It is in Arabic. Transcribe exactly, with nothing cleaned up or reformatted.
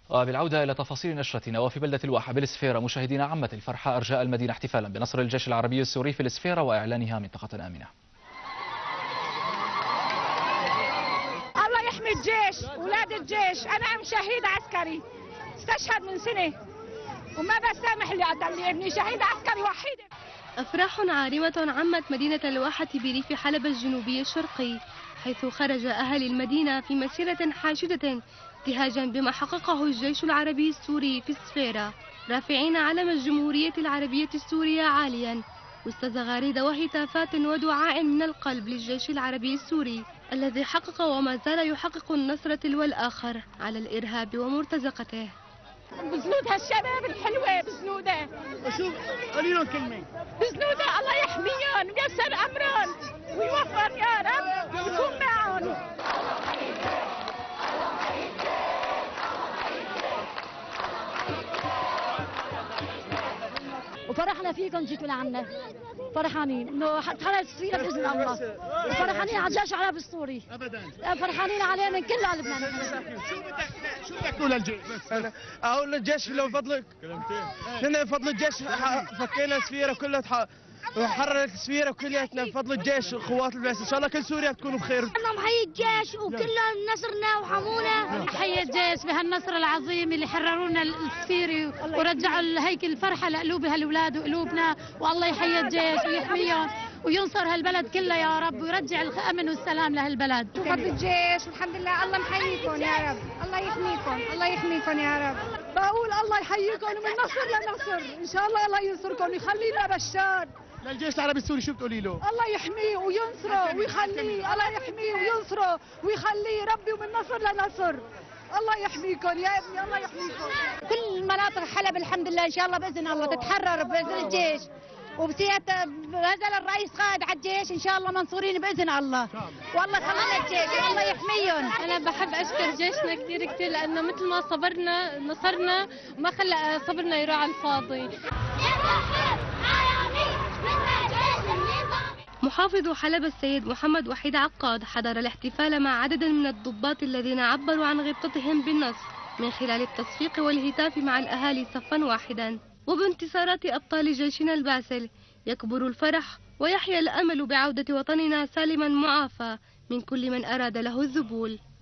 وبالعودة إلى تفاصيل نشرتنا، وفي بلدة الواحة بالإسفيرة مشاهدينا عمت الفرحة أرجاء المدينة احتفالا بنصر الجيش العربي السوري في الإسفيرة وإعلانها منطقة آمنة. الله يحمي الجيش، أولاد الجيش. أنا أم شهيد عسكري استشهد من سنة وما بسامح اللي أدلي ابني شهيد عسكري وحيد. أفراح عارمة عمت مدينة الواحة بريف حلب الجنوبي الشرقي، حيث خرج أهل المدينة في مسيرة حاشدة ابتهاجا بما حققه الجيش العربي السوري في السفيرة، رافعين علم الجمهورية العربية السورية عاليا وسط زغاريد وهتافات ودعاء من القلب للجيش العربي السوري الذي حقق وما زال يحقق النصر تلو الآخر على الإرهاب ومرتزقته. بزنود هالشباب الحلوة بزنودة. شوف قولي لهم كلمة. بزنودة الله يحميهم وييسر أمرهم ويوفر يا رب ويكون معهم. وفرحنا فيكم جيتوا لعنا، فرحانين انه حتخلص فينا باذن الله، وفرحانين على الجيش العربي السوري ابدا، فرحانين عليه من كل قلبنا. شو بدك شو بدك تقول للجيش؟ اقول للجيش لو فضلك كلمتين، نحن بفضل الجيش فكينا السفيره كلها وحررت السفيره كلياتنا بفضل الجيش وقوات البعثه، ان شاء الله كل سوريا تكون بخير. انا محيي الجيش وكلهم نصرنا وحمونا. نحيي الجيش بهالنصر العظيم اللي حررونا السفيري ورجعوا هيك الفرحه لقلوب هالاولاد وقلوبنا، والله يحيي الجيش ويحميهم وينصر هالبلد كلها يا رب ويرجع الامن والسلام لهالبلد. بفضل الجيش والحمد لله. الله محييكم يا رب، الله يحميكم، الله يحميكم يا رب. بقول الله يحييكم ومن نصر لنصر ان شاء الله، الله ينصركم ويخلينا بشار. للجيش العربي السوري شو بتقولي له؟ الله يحميه وينصره ويخليه، الله يحميه وينصره ويخليه ربي ومن نصر لنصر. الله يحميكم يا ابني، الله يحميكم. كل مناطق حلب الحمد لله ان شاء الله باذن الله تتحرر باذن الجيش، وبسيادة هذا الرئيس قائد على الجيش ان شاء الله منصورين باذن الله. والله خلينا الجيش الله يحميهم. انا بحب اشكر جيشنا كثير كثير لانه مثل ما صبرنا نصرنا وما خلى صبرنا يروح على الفاضي. محافظ حلب السيد محمد وحيد عقاد حضر الاحتفال مع عدد من الضباط الذين عبروا عن غبطتهم بالنصر من خلال التصفيق والهتاف مع الأهالي صفا واحدا. وبانتصارات أبطال جيشنا الباسل يكبر الفرح ويحيا الأمل بعودة وطننا سالما معافى من كل من أراد له الذبول.